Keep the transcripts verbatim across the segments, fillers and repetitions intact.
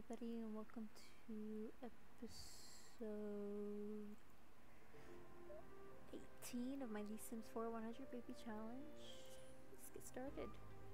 everybody, and welcome to episode eighteen of my The Sims four one hundred Baby Challenge. Let's get started.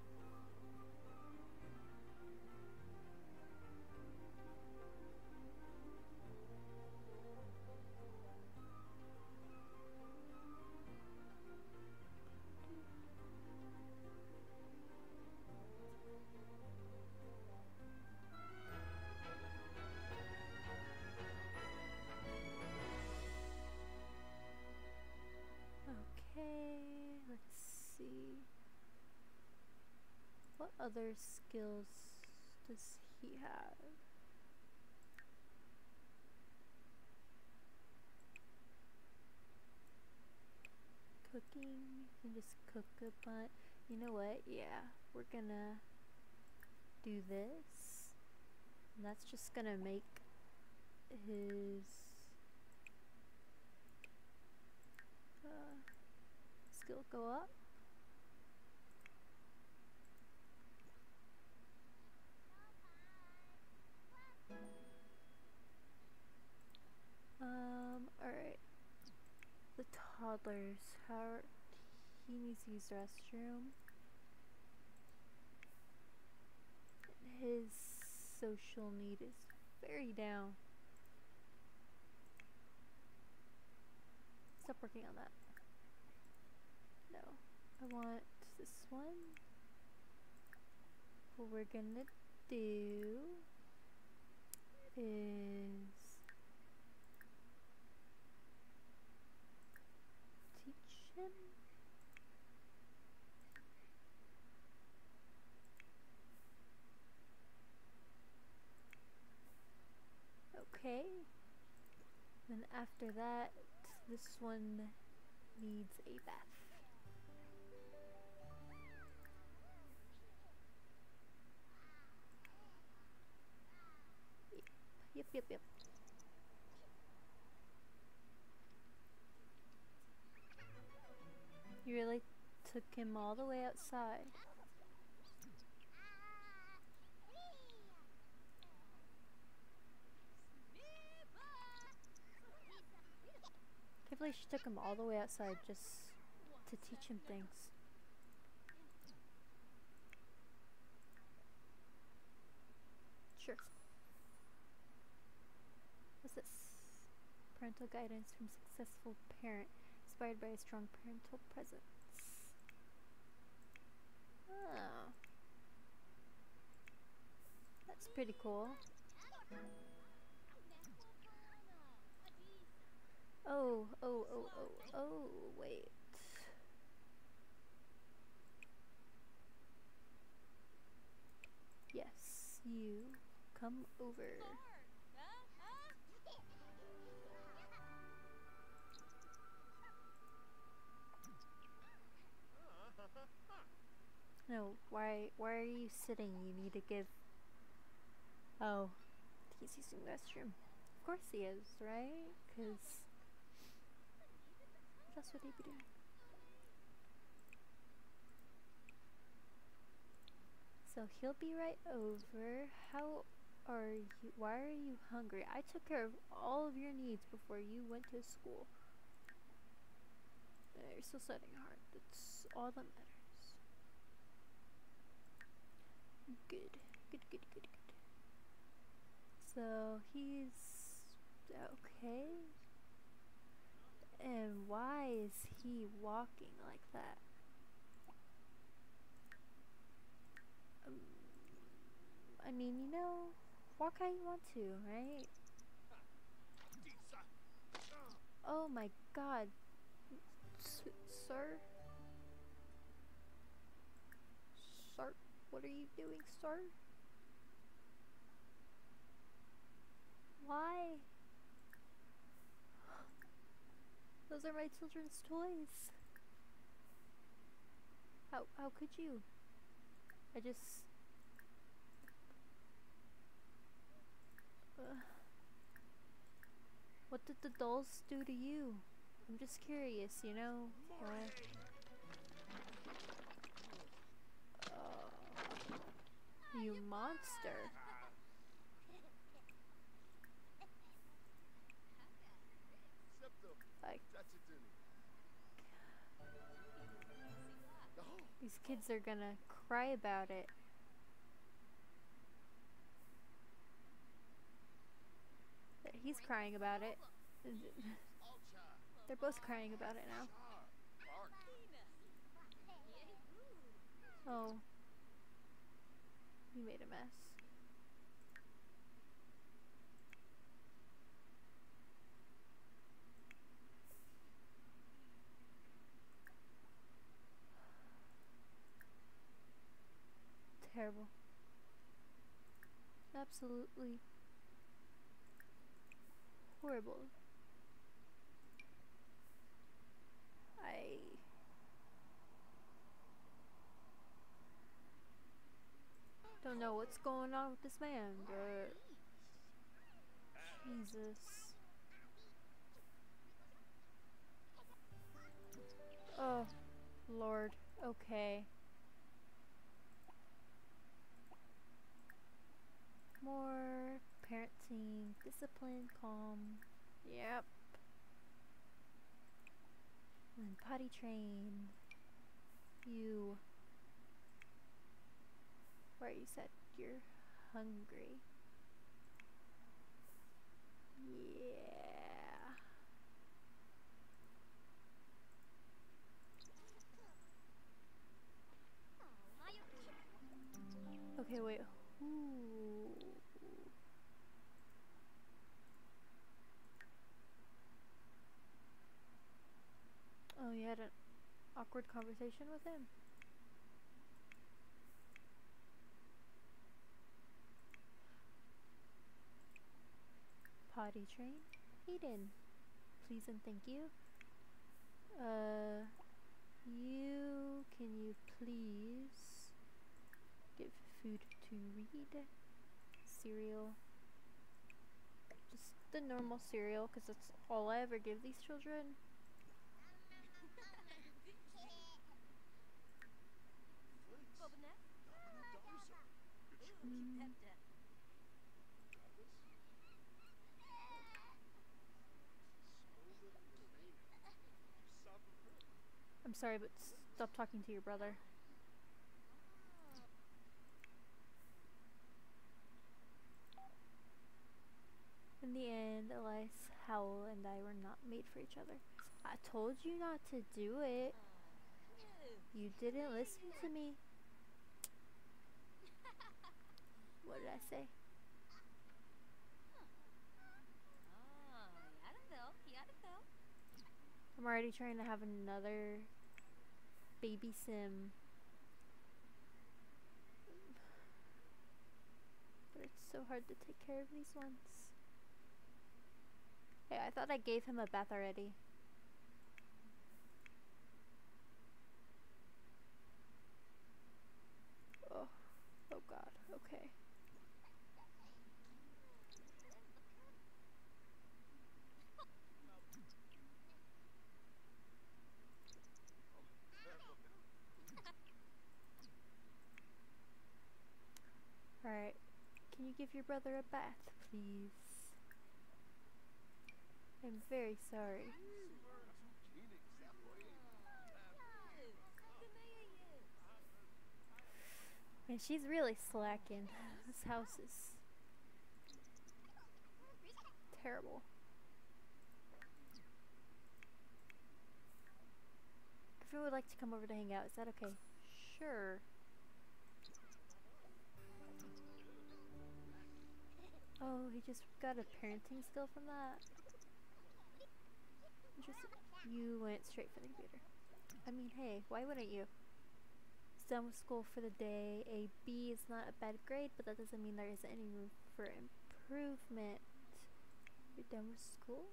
Okay, let's see. What other skills does he have? Cooking, you can just cook a bunch. You know what? Yeah, we're gonna do this. And that's just gonna make his uh, skill go up. Um, alright. The toddlers, how he needs to use the restroom. His social need is very down. Stop working on that. No. I want this one. What we're gonna do is teach him. Okay. Then after that, this one needs a bath. Yep, yep, yep. You really took him all the way outside. Can't believe she took him all the way outside just to teach him things. Sure. What's this? Parental guidance from successful parent, inspired by a strong parental presence. Oh. That's pretty cool. Oh, oh, oh, oh, oh, wait. Yes, you come over. No, why why are you sitting? You need to give. Oh, he's using the restroom. Of course he is, right? Cause what else would he be doing? So he'll be right over. How are you? Why are you hungry? I took care of all of your needs before you went to school. Uh, you're still studying hard. That's all that matters. Good. Good, good, good, good. So he's okay. And why is he walking like that? Um, I mean, you know, walk how you want to, right? Oh my god. S sir? Sir? What are you doing, sir? Why? Those are my children's toys. How how could you? I just uh, what did the dolls do to you? I'm just curious, you know? Why? Uh, you monster. Like, these kids are gonna cry about it. He's crying about it. They're both crying about it now. Oh. He made a mess. Terrible. Absolutely horrible. I don't know what's going on with this man, but Jesus. Oh, Lord. Okay. More parenting, discipline, calm. Yep. And potty train. You. Where you said you're hungry. Yeah. Okay, wait. Ooh. Oh, you had an awkward conversation with him? Potty train. Eden. Please and thank you. Uh, you, can you please give food to read? Cereal. Just the normal cereal, because that's all I ever give these children. Mm. I'm sorry, but stop talking to your brother. In the end, Elias, Howell, and I were not made for each other. I told you not to do it. You didn't listen to me. What did I say? I'm already trying to have another baby sim. But it's so hard to take care of these ones. Hey, I thought I gave him a bath already. Oh, oh God, okay. Alright, can you give your brother a bath, please? I'm very sorry. And she's really slacking. This house is terrible. Griffin would like to come over to hang out. Is that okay? Sure. Oh, he just got a parenting skill from that. Interesting. You went straight for the computer. I mean, hey, why wouldn't you? It's done with school for the day. A B is not a bad grade, but that doesn't mean there isn't any room for improvement. You're done with school?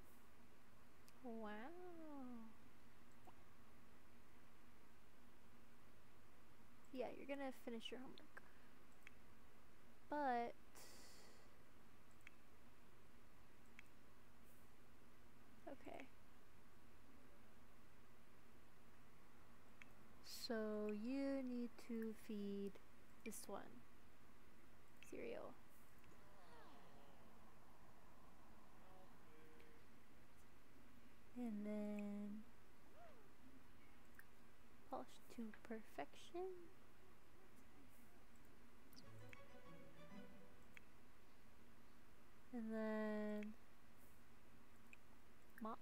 Wow. Yeah, you're gonna finish your homework. But okay. So you need to feed this one cereal. And then to perfection. And then mop.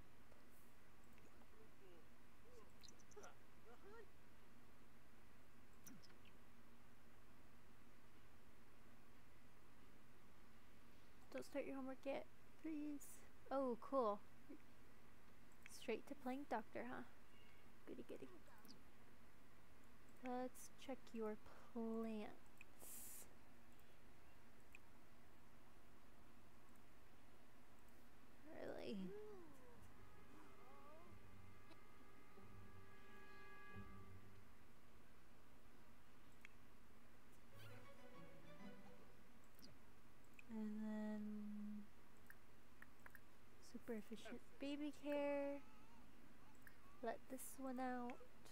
Don't start your homework yet, please. Oh, cool. Straight to playing doctor, huh? Goody goody. Let's check your plants. Really? And then super efficient baby care. Let this one out.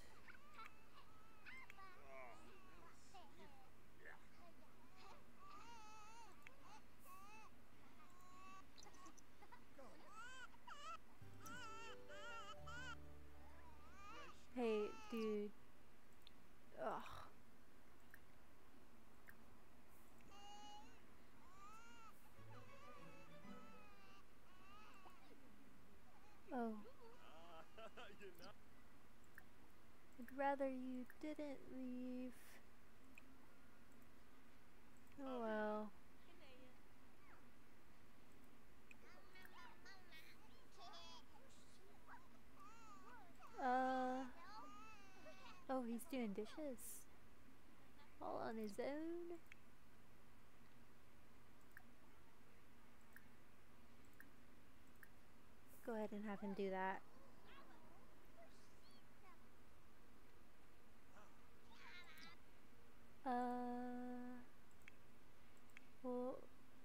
Hey, dude. Ugh. Oh. I'd rather you didn't leave. Oh well. Uh. Oh, he's doing dishes. All on his own. Go ahead and have him do that. Uh. Well,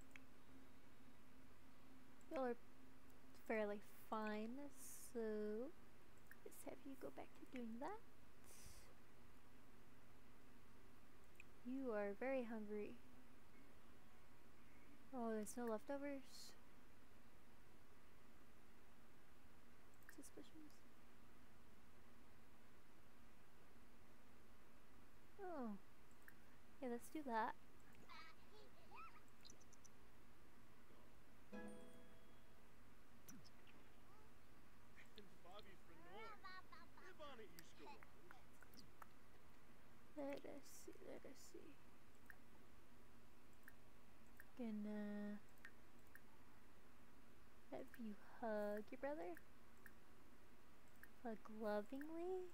y'all are fairly fine, so let's have you go back to doing that. You are very hungry. Oh, there's no leftovers. Suspicions. Oh. Yeah, let's do that. Let us see, let us see. Gonna have you hug your brother. Hug lovingly.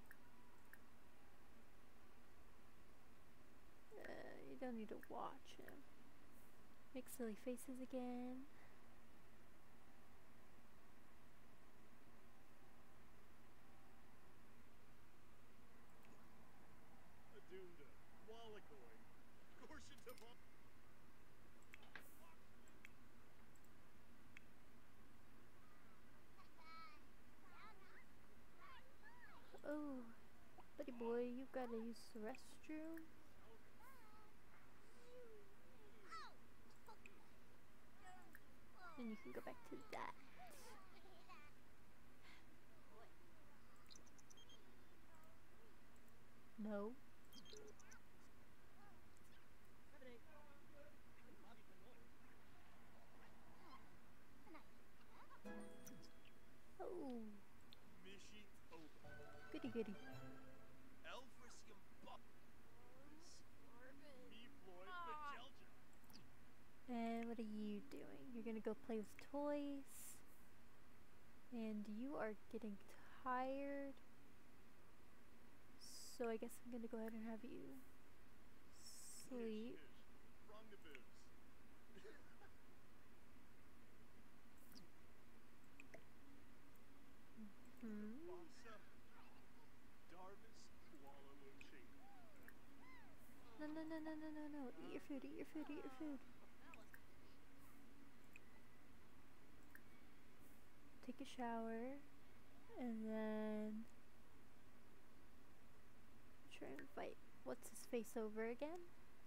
Uh, you don't need to watch him. Make silly faces again. Oh, buddy boy, you gotta use the restroom. And you can go back to that. No. Oh. Goody goody. And what are you doing? You're gonna go play with toys. And you are getting tired. So I guess I'm gonna go ahead and have you sleep. Hmm. No, no, no, no, no, no, no. Eat your food, eat your food, eat your food. Take a shower. And then try and invite what's his face over again.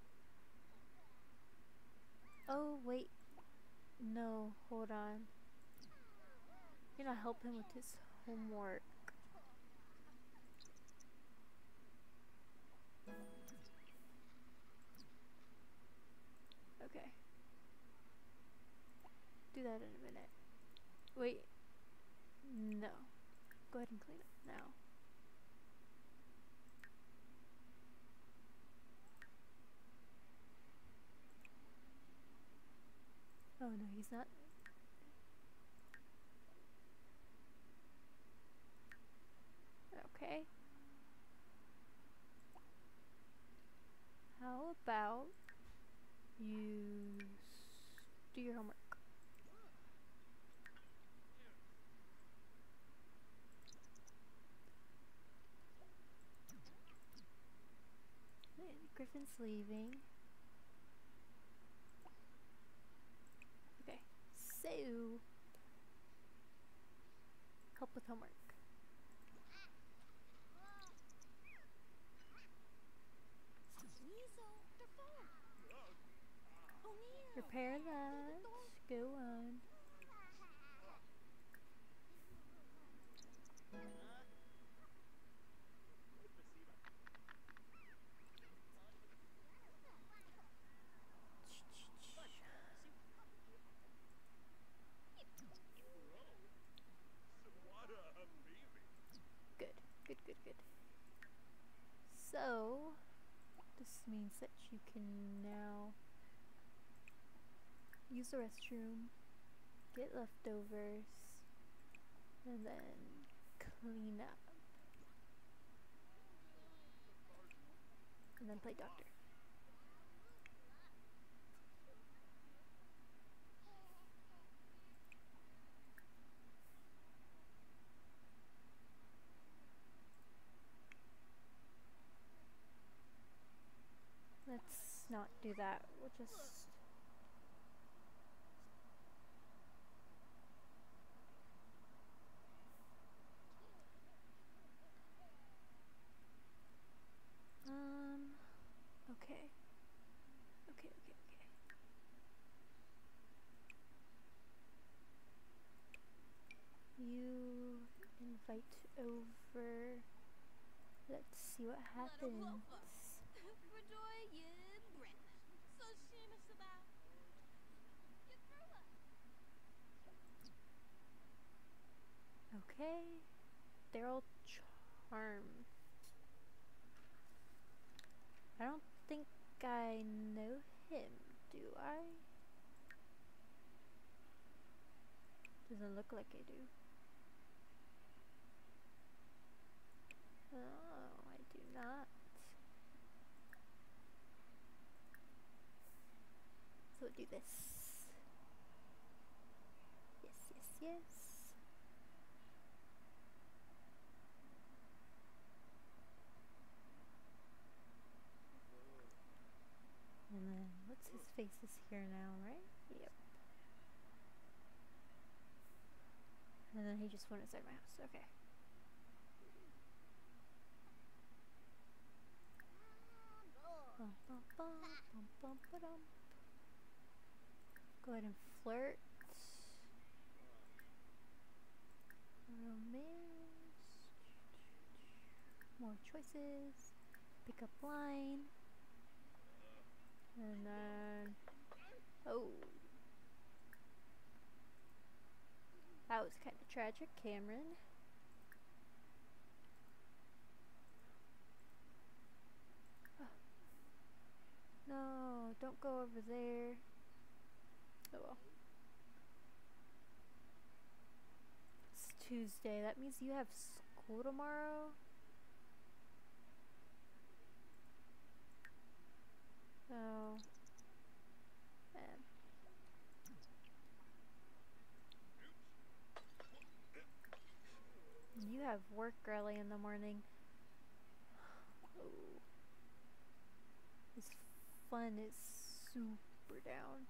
Oh, wait. No, hold on. You're gonna help him with his homework. Okay. Do that in a minute. Wait. No. Go ahead and clean up now. Oh no, he's not. Okay. How about you do your homework? Griffin's leaving. Okay, so help with homework. Repair that. Go on. Good, good, good, good. So, this means that you can now use the restroom, get leftovers, and then clean up. And then play doctor. Let's not do that. We'll just... Um... Okay. Okay, okay, okay. You invite over... Let's see what happens. Okay. Daryl Charm. I don't think I know him, do I? Doesn't look like I do. Oh, I do not. So we'll do this. Yes, yes, yes. And then, what's his face is here now, right? Yep. And then he just went inside my house. Okay. Bum, bum, bum, bum, bum, ba-dum. Go ahead and flirt. Romance. More choices. Pick up line. And then... Oh. That was kind of tragic, Cameron. Oh. No, don't go over there. Oh well. It's Tuesday. That means you have school tomorrow? Oh. Man. You have work early in the morning. Oh. This fun is super down.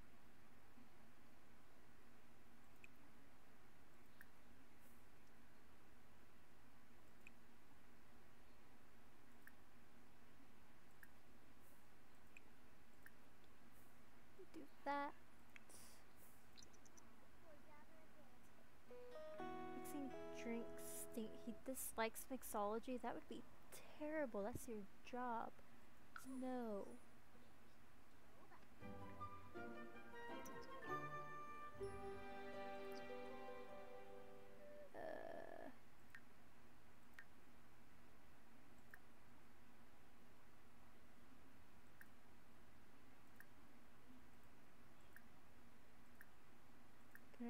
Do that. Mixing drinks. Think he dislikes mixology? That would be terrible. That's your job. No.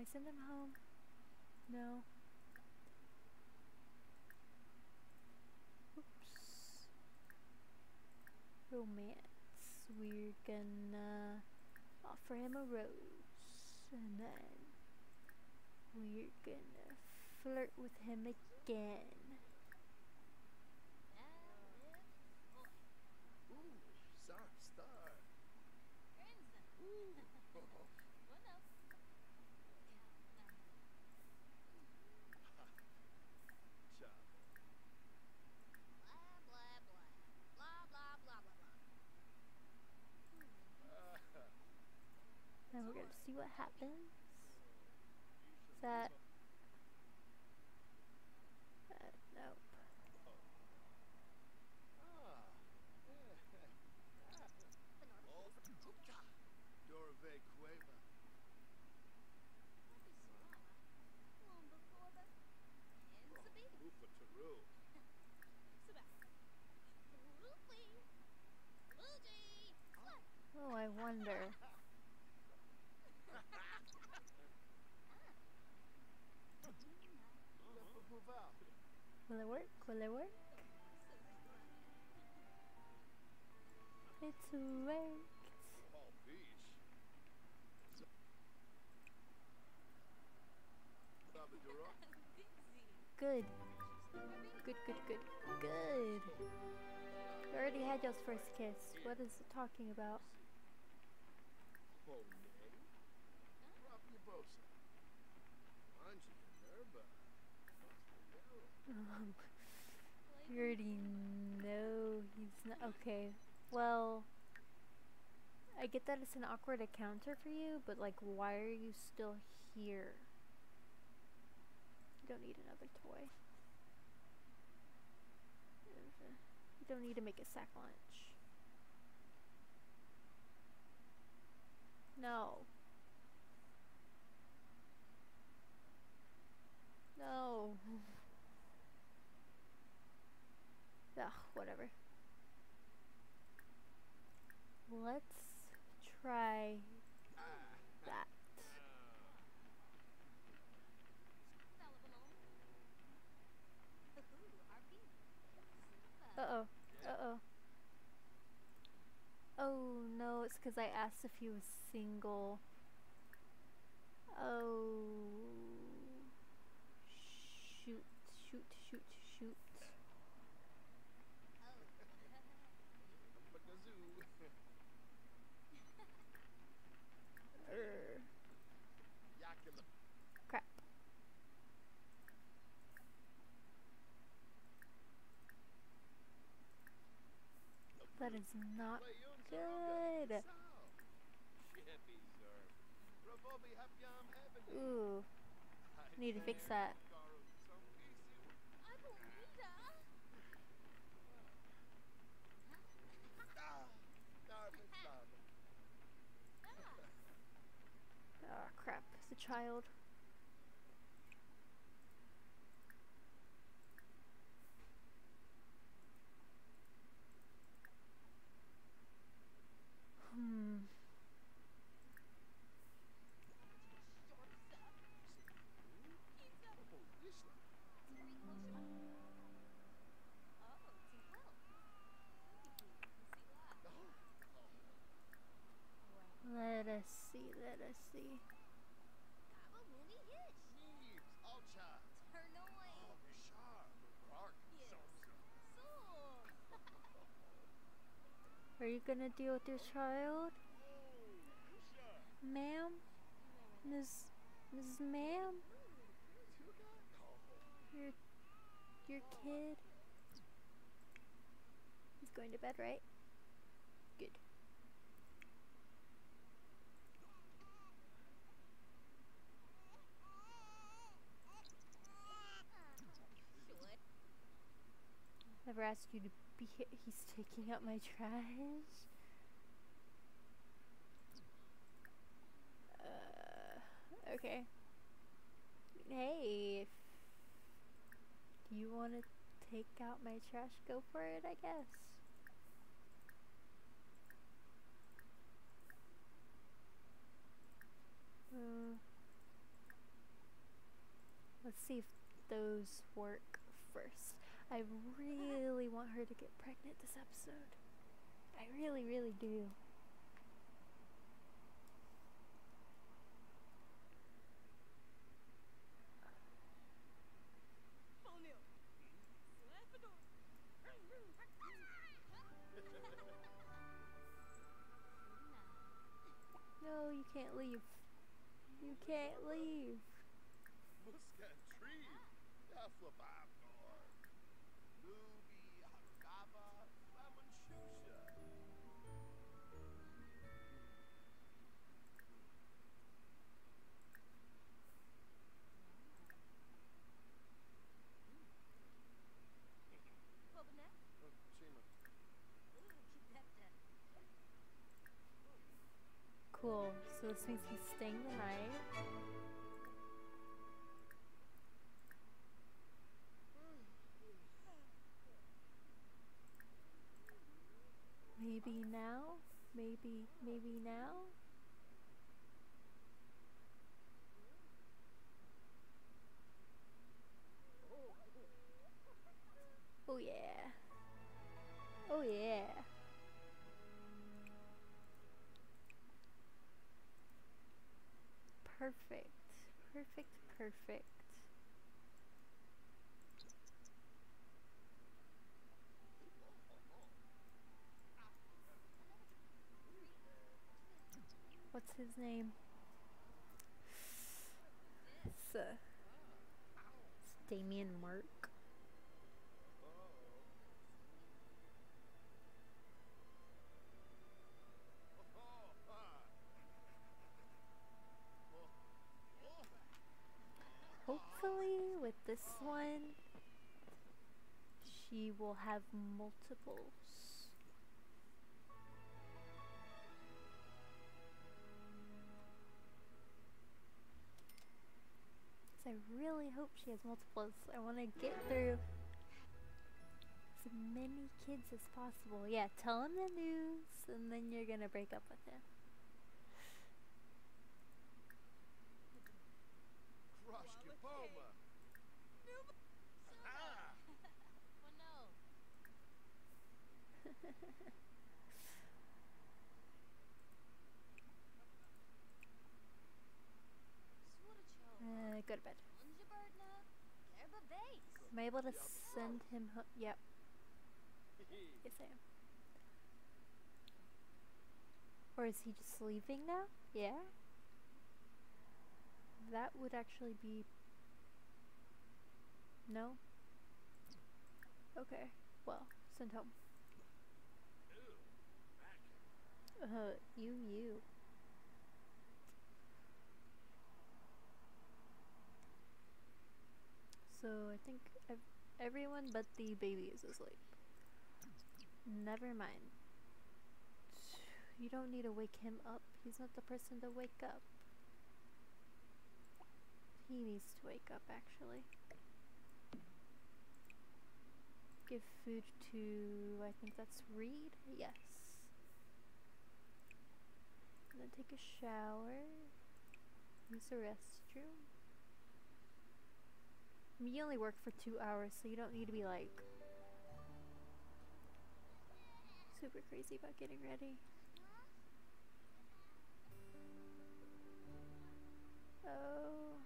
send him home? No. Oops. Romance. We're gonna offer him a rose. And then we're gonna flirt with him again. Ooh, sharp star. Ooh. Chop. Ah. Now we're gonna see what happens. Is that... Uh, nope. Ah. Oh, Chucha. Dorve Cueva. Ufa Taru. Oh, I wonder. Will it work? Will it work? It's worked. Palm Beach. Salvador. Good. Good, good, good. Good. You already had y'all's first kiss. What is it talking about? Oh, nay. Propria Bosa. Anji Nerva. Um, you already know he's not. Okay. Well, I get that it's an awkward encounter for you, but like, why are you still here? You don't need another toy. You don't need to make a sack lunch. No. No. Ugh, whatever. Let's try that. Uh-oh. Uh-oh. Oh, no, it's because I asked if he was single. Oh. Shoot, shoot, shoot, shoot. Err. Crap. That is not good. Ooh. Need to fix that. Oh crap, it's a child. Hmm. Let us see, let us see. Are you gonna deal with your child? Ma'am? Miss Missus Ma'am? Your your kid? He's going to bed, right? Good. Never asked you to be here. He's taking out my trash. Uh, okay. Hey, if you want to take out my trash, go for it, I guess. Uh, see if those work first. I really want her to get pregnant this episode. I really, really do. No, you can't leave. You can't leave. Muscat tree. Daflababnor. Lubi Hargava. Lemon Shusha. Cool. So this means he's staying the night. Maybe now? Maybe, maybe now? Oh yeah. Oh yeah. Perfect. Perfect, perfect. What's his name? It's, uh, it's Damien Mark. Hopefully with this one she will have multiples. I really hope she has multiples. I want to get through as many kids as possible. Yeah, tell him the news and then you're gonna break up with him. Kroshkipoma. Ah. Uh, go to bed. Am I able to send him home? Yep. Yes, I am. Or is he just leaving now? Yeah? That would actually be... No? Okay. Well, send home. Uh, you, you. So I think ev everyone but the baby is asleep. Never mind. You don't need to wake him up. He's not the person to wake up. He needs to wake up, actually. Give food to, I think that's Reed? Yes. And then take a shower. Use the restroom. I mean, you only work for two hours, so you don't need to be like super crazy about getting ready. Oh.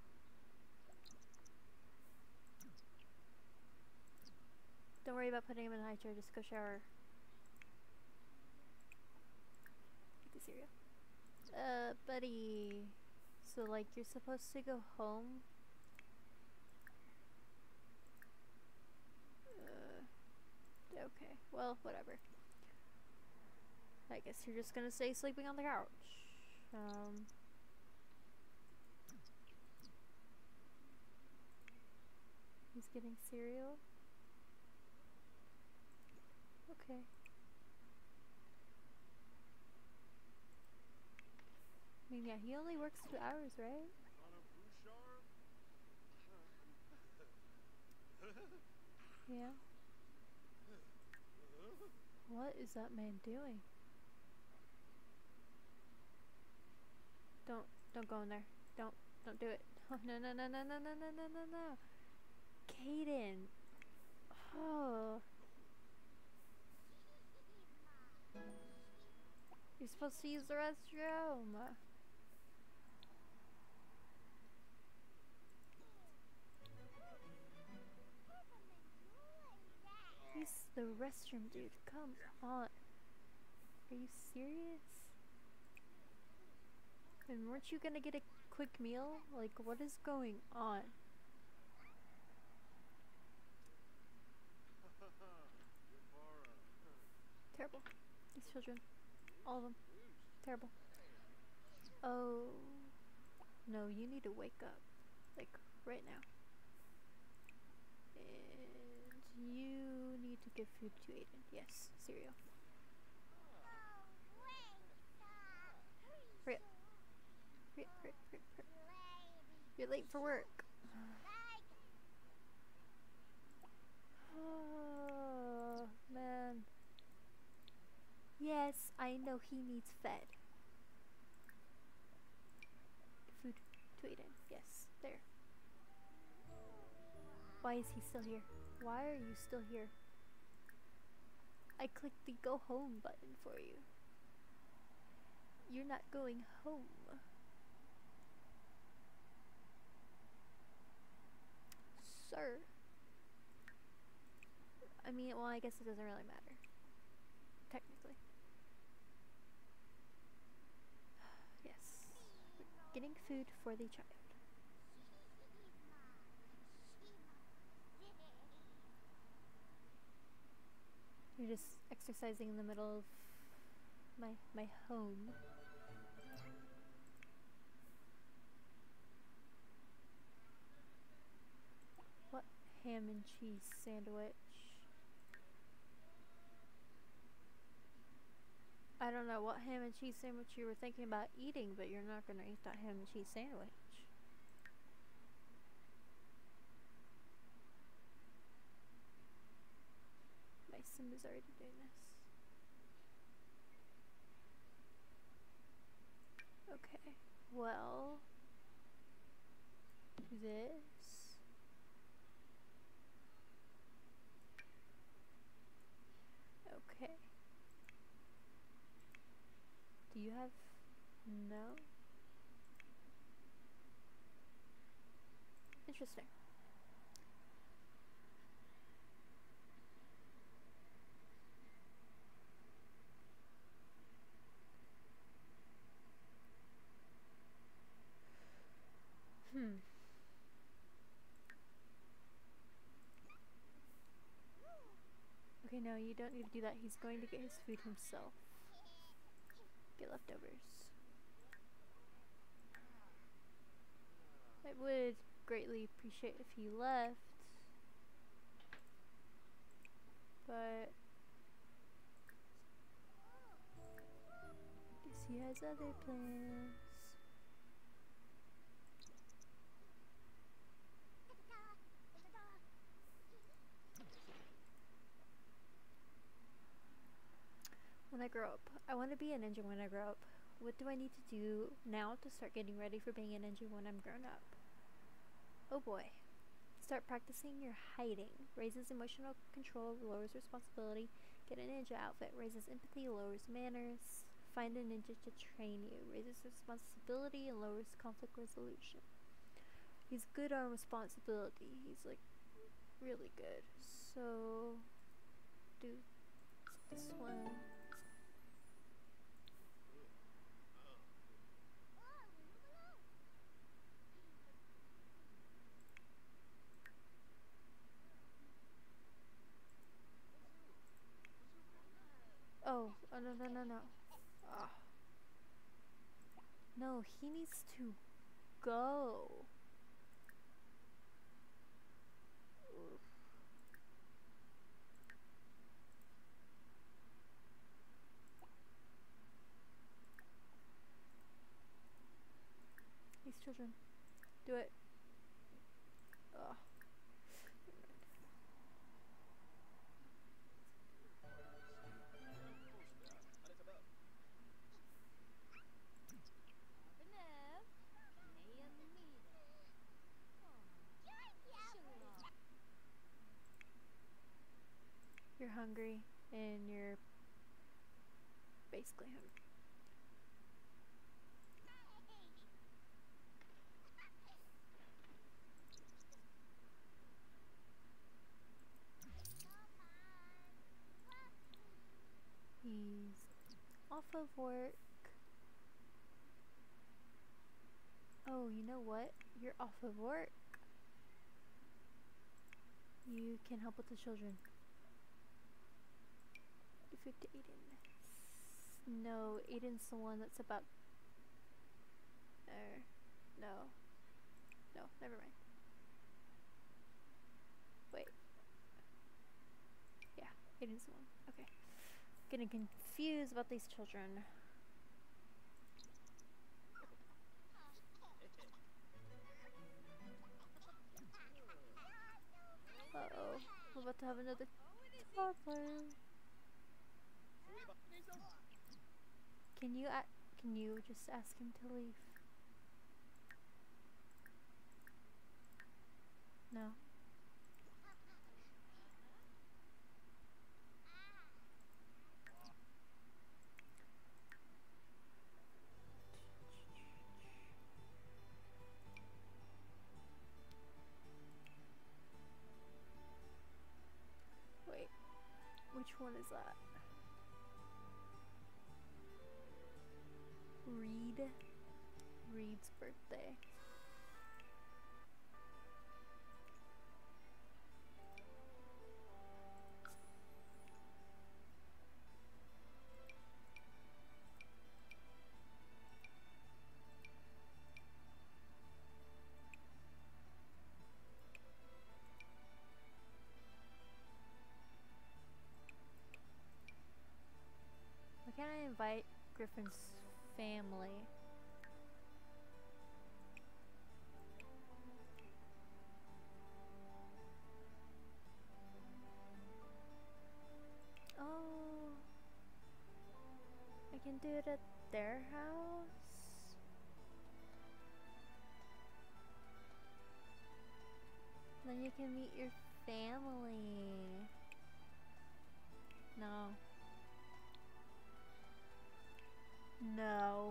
Don't worry about putting him in high chair, just go shower. Eat the cereal. Uh, buddy. So, like, you're supposed to go home? Uh, okay. Well, whatever. I guess you're just gonna stay sleeping on the couch. Um... He's getting cereal? Okay. I mean, yeah, he only works two hours, right? Yeah. What is that man doing? Don't, don't go in there. Don't, Don't do it. Oh, no, no, no, no, no, no, no, no, no, no. Caden. Oh. You're supposed to use the restroom. Use the restroom, dude. Come on. Are you serious? And weren't you gonna get a quick meal? Like, what is going on? Terrible. These children. All of them. Terrible. Oh. No, you need to wake up. Like, right now. And you need to give food to Aiden. Yes, cereal. Hurry up. Hurry up, hurry up, hurry up, hurry up. You're late for work. Oh, man. Yes, I know he needs fed. Food to Aiden. Yes, there. Why is he still here? Why are you still here? I clicked the go home button for you. You're not going home. Sir. I mean, well, I guess it doesn't really matter. Technically. Yes. Getting food for the child. You're just exercising in the middle of my my home. What ham and cheese sandwich? I don't know what ham and cheese sandwich you were thinking about eating, but you're not gonna eat that ham and cheese sandwich. My sim is already doing this. Okay, well, this. Okay. Do you have, no? Interesting. Hmm. Okay, no, you don't need to do that. He's going to get his food himself. Get leftovers. I would greatly appreciate if he left. But guess he has other plans. When I grow up, I want to be a ninja when I grow up. What do I need to do now to start getting ready for being a ninja when I'm grown up? Oh boy. Start practicing your hiding. Raises emotional control, lowers responsibility. Get a ninja outfit. Raises empathy, lowers manners. Find a ninja to train you. Raises responsibility and lowers conflict resolution. He's good on responsibility. He's like really good. So do this one. Oh, oh no no no no. Ah. No, he needs to go. Oof. These children. Do it. Ugh. hungry and you're basically hungry. He's off of work. Oh, you know what? You're off of work. You can help with the children. Give food to Aiden. No, Aiden's the one that's about... Er, no. No, never mind. Wait. Yeah, Aiden's the one. Okay. Getting confused about these children. Uh-oh. We're about to have another toddler. Can you a can you just ask him to leave? No. Wait. Which one is that? Reed. Reed's birthday. Why can't I invite Griffin's family? Oh, I can do it at their house? Then you can meet your family. No. No.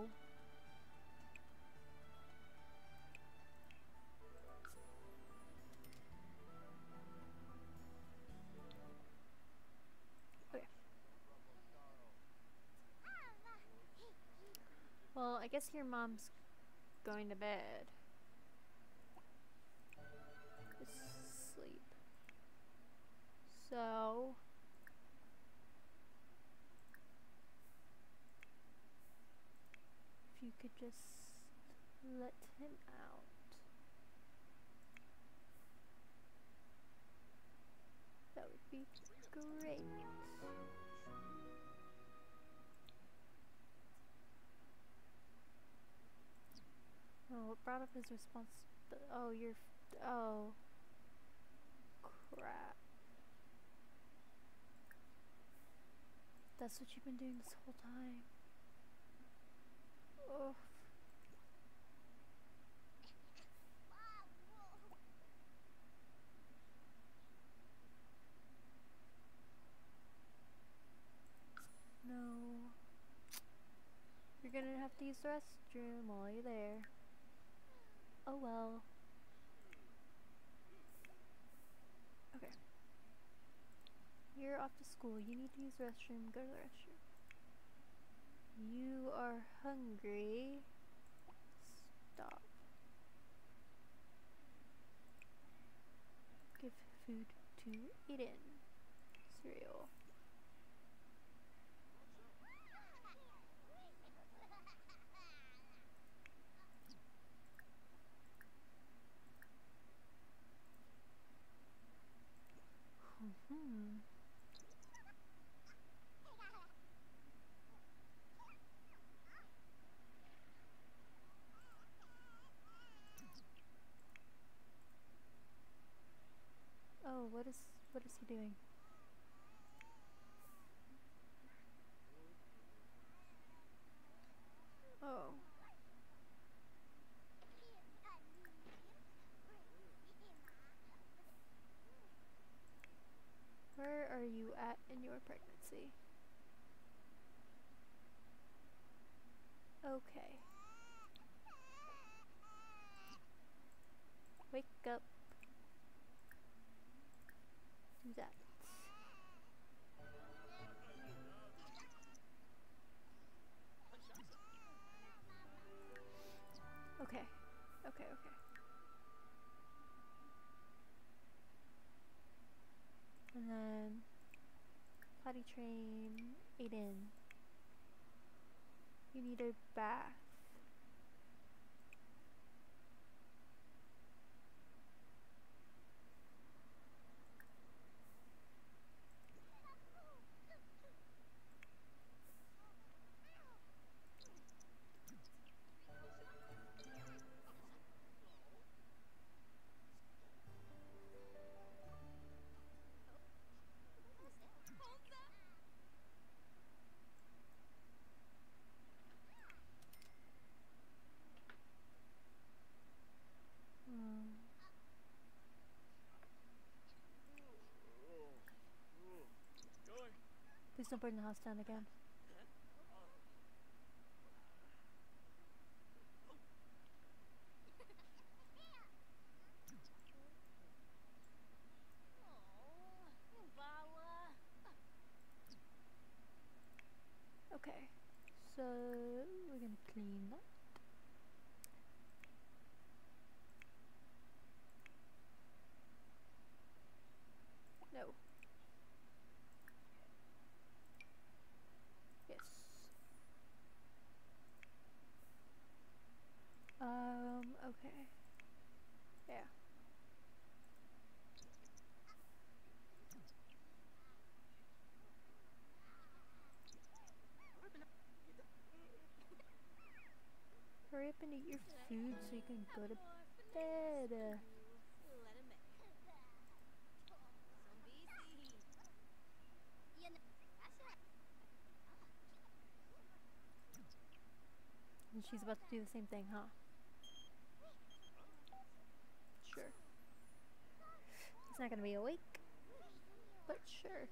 Okay. Well, I guess your mom's going to bed. Just sleep. So... if you could just let him out. That would be great. Oh, what brought up his response? Oh, you're... oh. Crap. That's what you've been doing this whole time. Oh. No. You're gonna have to use the restroom while you're there. Oh well. Okay. You're off to school. You need to use the restroom. Go to the restroom. You are hungry. Stop. Give food to Aiden. Cereal. Hmm. Oh, what is what is he doing? Oh. Where are you at in your pregnancy. Okay. Wake up. Do that. Okay. Okay, okay. And then potty train Aiden. You need a bath. Hmm. Please don't burn the house down again. Okay, so we're gonna clean that. No. Yes. Um, okay. Yeah. Hurry up and eat your food so you can go to bed. And she's about to do the same thing, huh? Sure. He's not gonna be awake, but sure.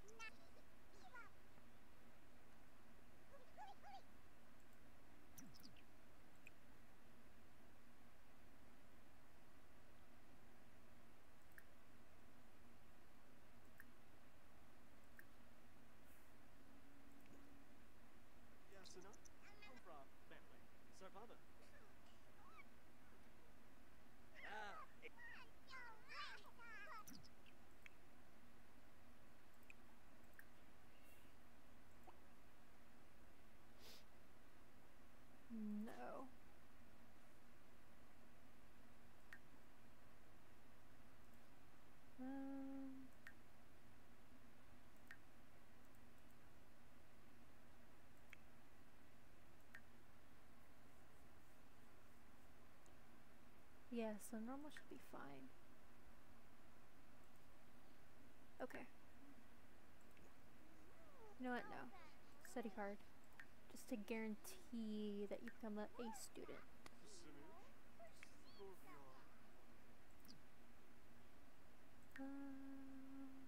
No. Um. Yeah, so normal should be fine. Okay. You know what? No. Study card. Just to guarantee that you become a A student. Um,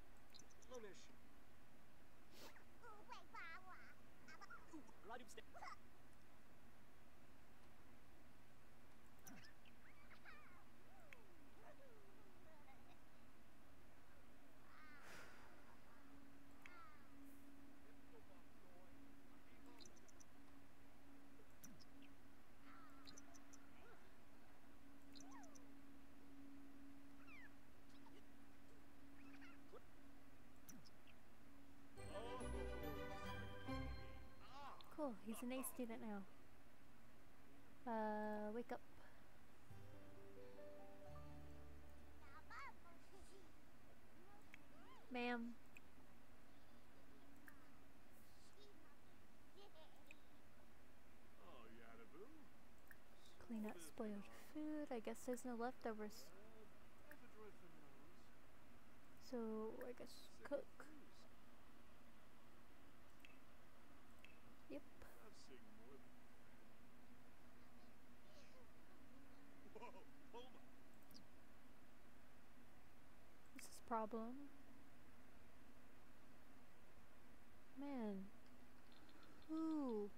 cool. He's an A student now. Uh, wake up. Ma'am. Clean out spoiled food. I guess there's no leftovers. So, I guess cook. Yep. This is a problem. Man. Ooh.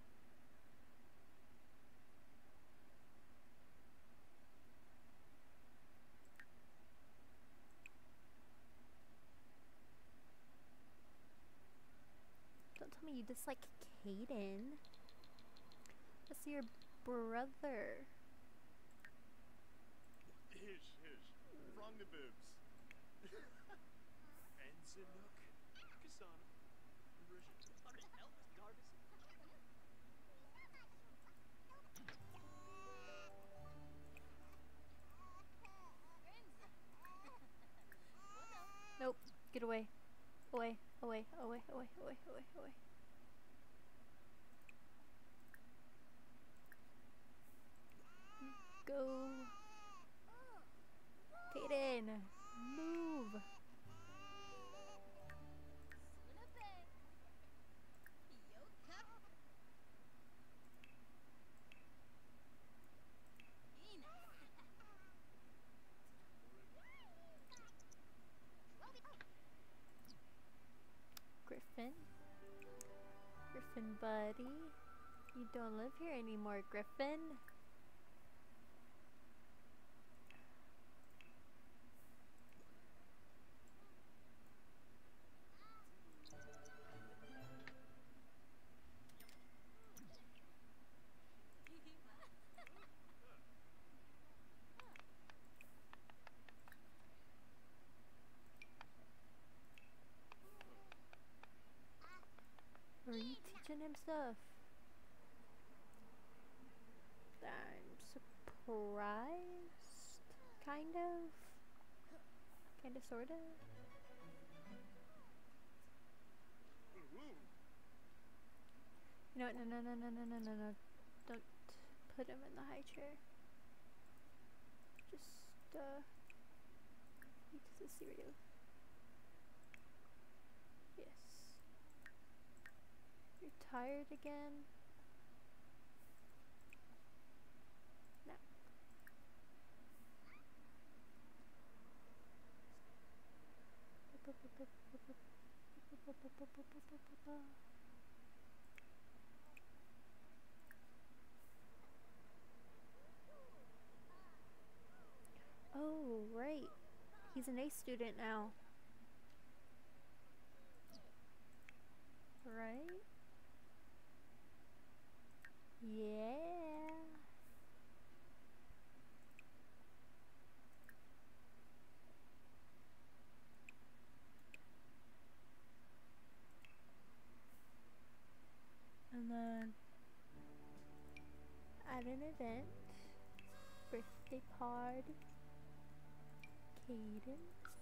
Don't tell me you dislike Caden. That's your brother. Hish, hish. From the boobs. Enzinuk. Kasana. Rishon. Elvis Garvis. Nope. Get away. Away. Away. Away. Away. Away. Away. Away. Go. Caden. Move. Griffin. Griffin buddy. You don't live here anymore, Griffin. Are you teaching him stuff? I'm surprised. Kind of. Kind of, sorta. You know what? No, no, no, no, no, no, no, no. Don't put him in the high chair. Just, uh, eat the cereal. Yes. You're tired again? No. Oh, right. He's an A student now. Right? Yeah. And then at an event, birthday party, Caden.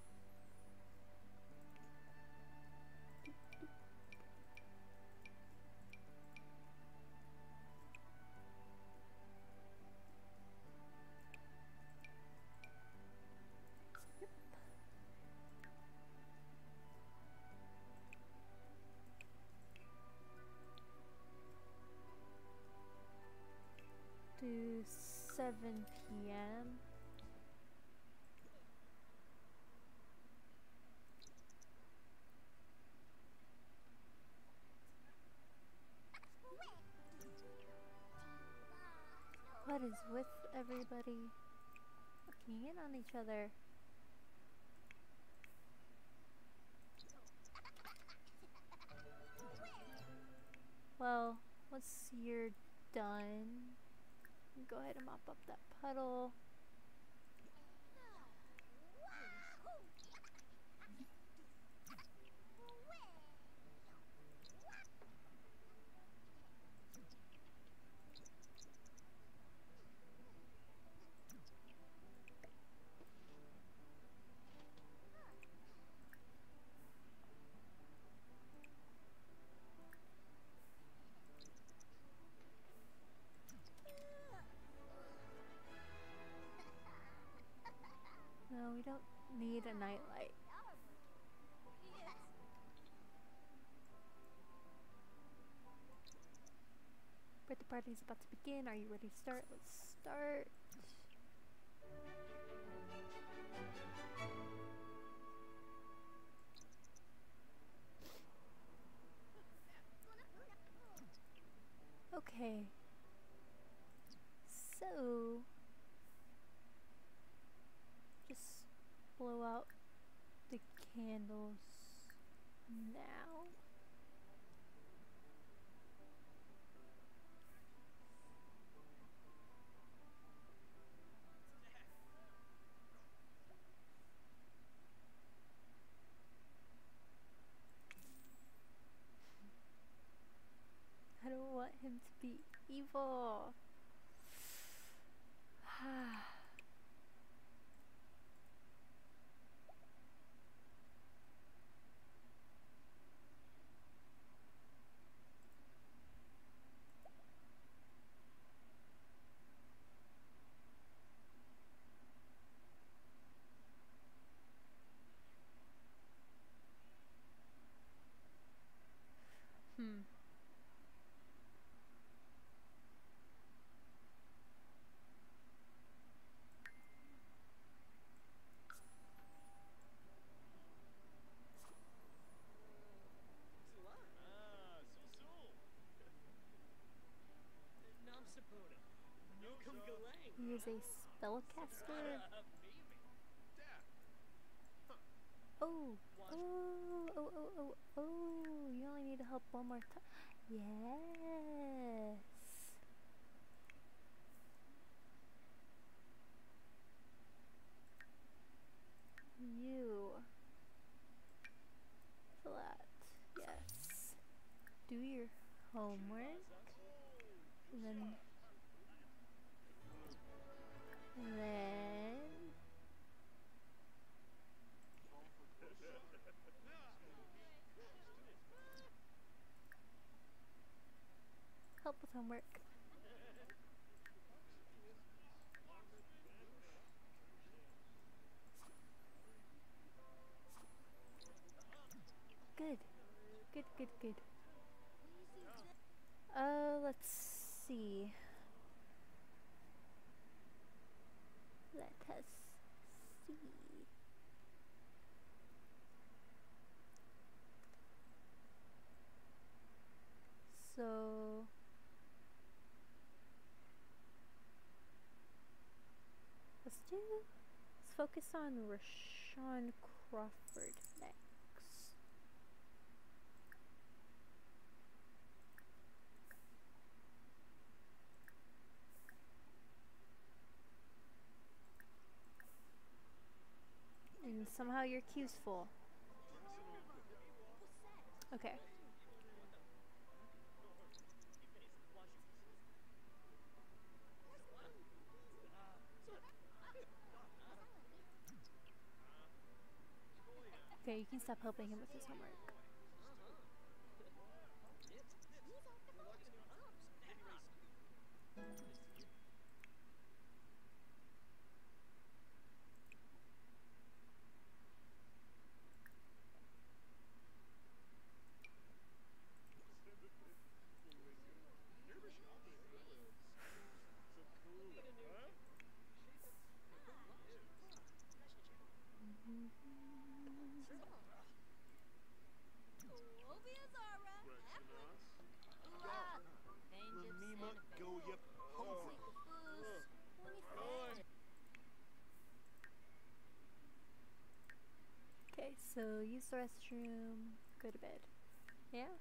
Do seven P M What is with everybody looking in on each other? Well, once you're done, go ahead and mop up that puddle. No, we don't need a nightlight. Birthday party is about to begin. Are you ready to start? Let's start. Okay. So just blow out the candles now. I don't want him to be evil. Hmm. Ah, so so. Nam Sapona. No come galang. He is a spellcaster. Dad. Oh, oh, oh, oh, oh, oh, you only need to help one more time. Yes. You. Flat. Yes. Do your homework. And then. And then. Help with homework. Good. Good, good, good. Uh, let's see. Let us see. So let's do let's focus on Rashawn Crawford next. And somehow your queue's full. Okay. Okay, you can stop helping him with his homework. Okay, so use the restroom, go to bed. Yeah?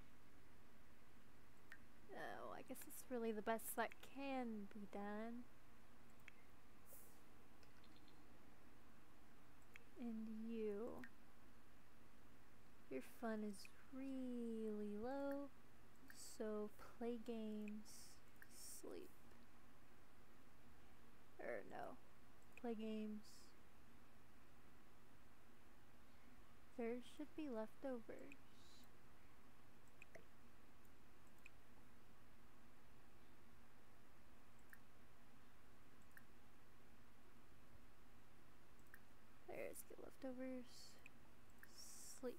Oh, I guess it's really the best that can be done. And you. Your fun is really low, so play games, sleep. Or no, play games. There should be leftovers. There's good leftovers. Sleep.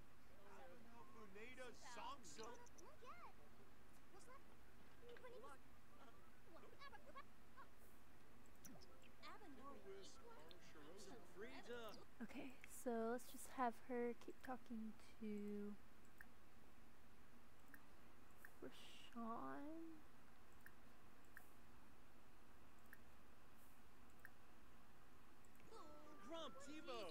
Okay, so let's just have her keep talking to on. Grump, TiVo!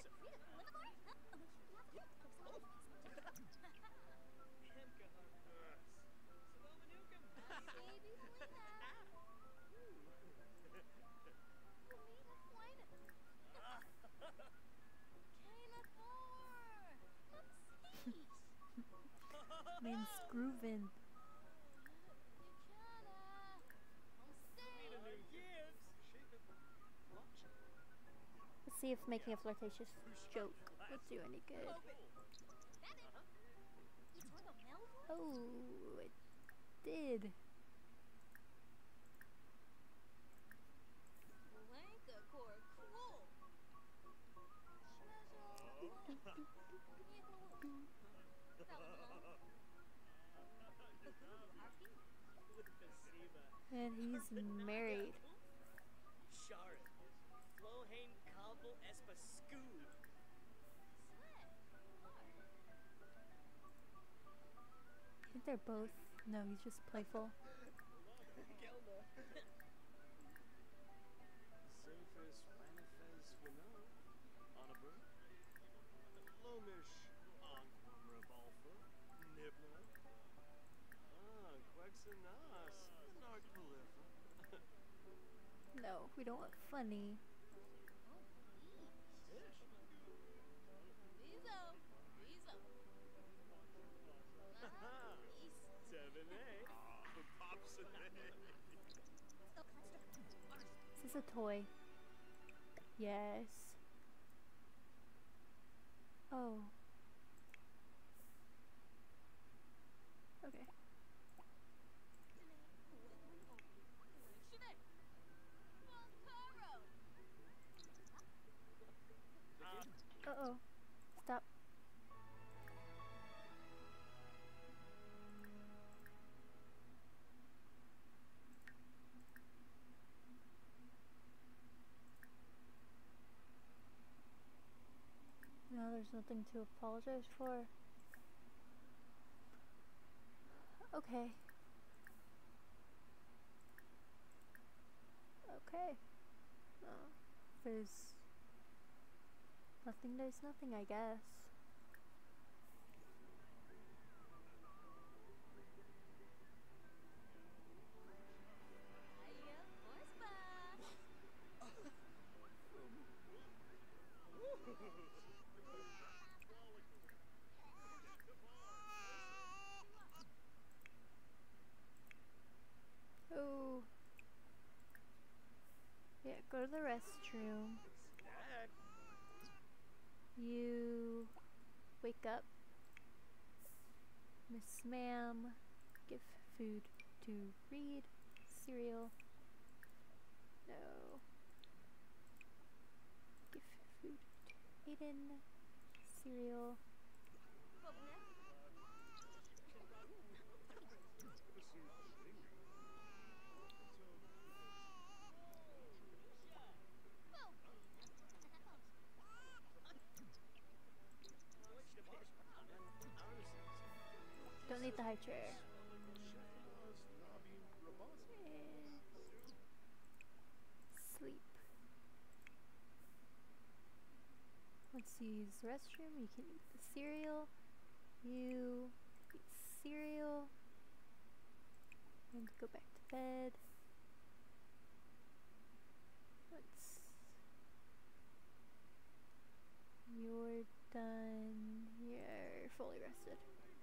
Name's Groovin. Let's see if making a flirtatious joke would do any good. Oh, it did. And he's married. Sharon, Flohain Kabel Espascood. I think they're both. No, he's just playful. Gelda. Surface Ranifes Wano. Honorable. Lomish Anquam Revolver. Nibna. Ah, Quexanas. Narcolifa. No, we don't want funny. Is this a toy? Yes. Oh. Okay. Uh-oh. Stop. No, there's nothing to apologize for. Okay. Okay. Uh, there's nothing, there's nothing, I guess. Oh. Yeah, go to the restroom. Dad. You wake up. Miss Ma'am, give food to Reed. Cereal. No. Give food to Aiden. Cereal. Don't need the high chair. And sleep. Let's use the restroom. You can eat the cereal. You eat cereal. And go back to bed. Let's. You're done. You're fully rested.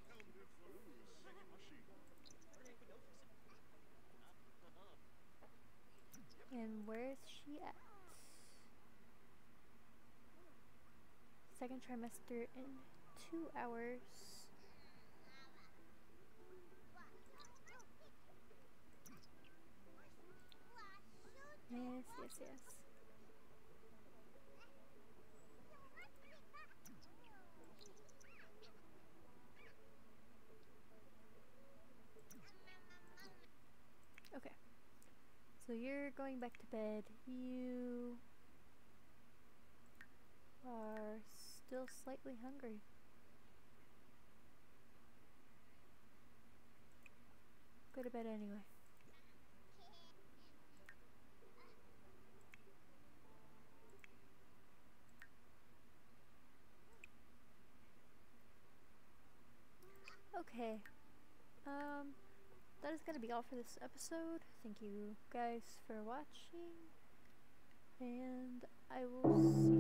And where's she at? Second trimester in two hours. Yes, yes, yes. Okay. So you're going back to bed. You are still slightly hungry. Go to bed anyway. Okay. Um, that is gonna be all for this episode. Thank you guys for watching, and I will see